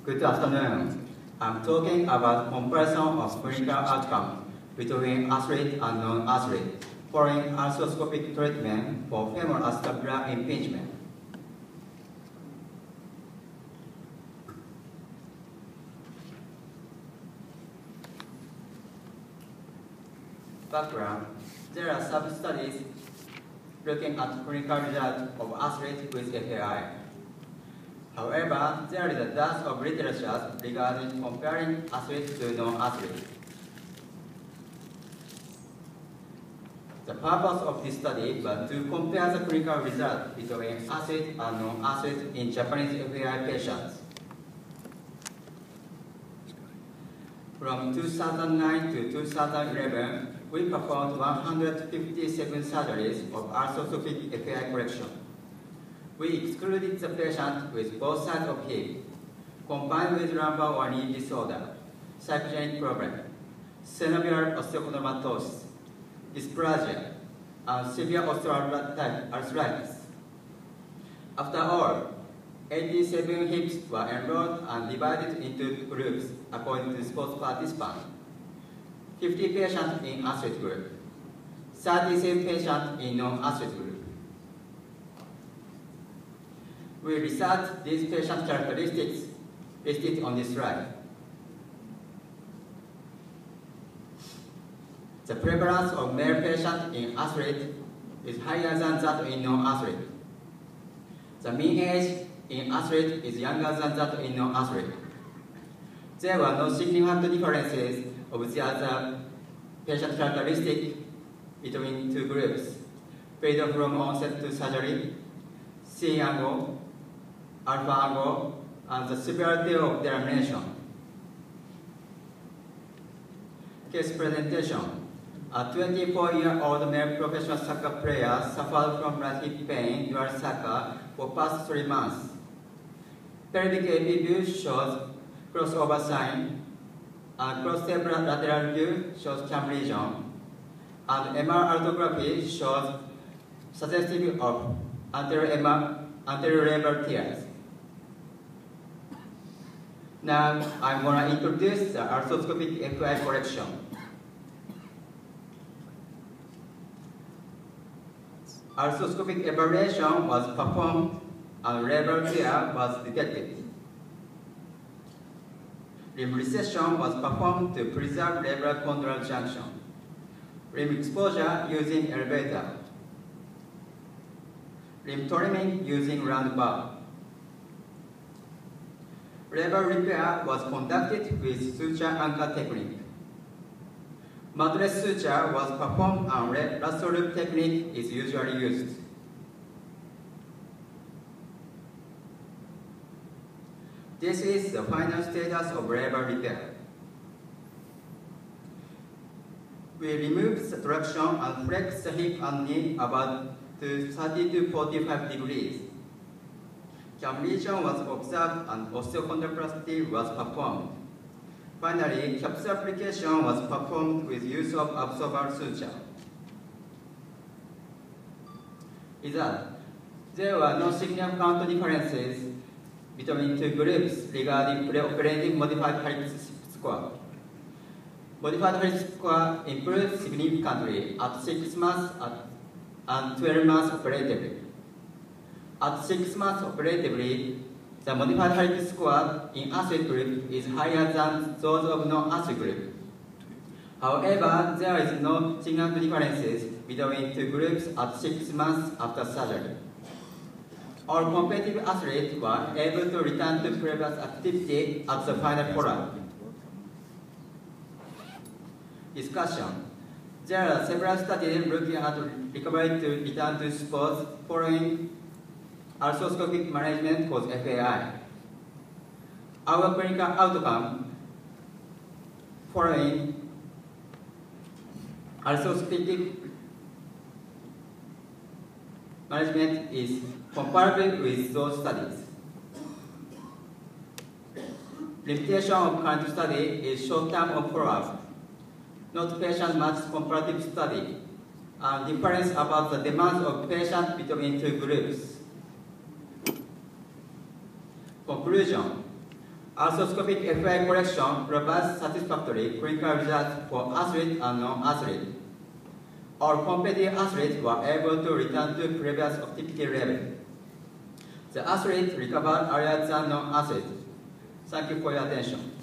Good afternoon. I'm talking about comparison of clinical outcome between athlete and non-athlete following arthroscopic treatment for femoral acetabular impingement. Background: there are sub-studies looking at clinical results of athletes with FAI. However, there is a dearth of literature regarding comparing athletes to non-athletes. The purpose of this study was to compare the clinical results between athletes and non-athletes in Japanese FAI patients. From 2009 to 2011, we performed 157 surgeries of arthroscopic FAI correction. We excluded the patient with both sides of hip, combined with lumbar or knee disorder, psychogenic problem, synovial osteochondromatosis, dysplasia, and severe osteoarthritis. After all, 87 hips were enrolled and divided into groups according to sports participants. 50 patients in athlete group, 37 patients in non-athlete group. We researched these patient characteristics listed on this slide. The prevalence of male patients in athlete is higher than that in non-athlete. The mean age in athlete is younger than that in non-athlete. There were no significant differences of the other patient characteristics between two groups, based from onset to surgery, C angle, alpha angle, and the severity of delamination. Case presentation. A 24-year-old male professional soccer player suffered from right hip pain during soccer for past 3 months. Pelvic AP view shows crossover sign, and cross-table lateral view shows cam lesion, and MR arthrography shows suggestive of anterior labral tears. Now, I'm going to introduce the arthroscopic FAI correction. Arthroscopic evaluation was performed and labral tear was detected. Limb recession was performed to preserve labral condylar junction. Limb exposure using elevator. Limb trimming using round bar. Labral repair was conducted with suture anchor technique. Mattress suture was performed and lasso loop technique is usually used. This is the final status of labral repair. We remove the traction and flex the hip and knee about to 30 to 45 degrees. Cam lesion was observed and osteochondroplasty was performed. Finally, capsule application was performed with use of absorbable suture. Result: there were no significant differences between two groups regarding preoperative modified Harris score. Modified Harris score improved significantly at 6 months and 12 months operatively. At 6 months operatively, the modified Harris score in athlete group is higher than those of non-athlete group. However, there is no significant differences between two groups at 6 months after surgery. All competitive athletes were able to return to previous activity at the final follow-up. Discussion. There are several studies looking at recovery to return to sports following arthroscopic management called FAI. Our clinical outcome following arthroscopic management is comparable with those studies. Limitation of current study is short-term of follow-up, not patient-matched comparative study, and difference about the demands of patients between two groups. Conclusion: Arthroscopic FI correction provides satisfactory clinical results for athletes and non-athletes. All competitive athletes were able to return to previous activity level. The athletes recovered earlier than non-athletes. Thank you for your attention.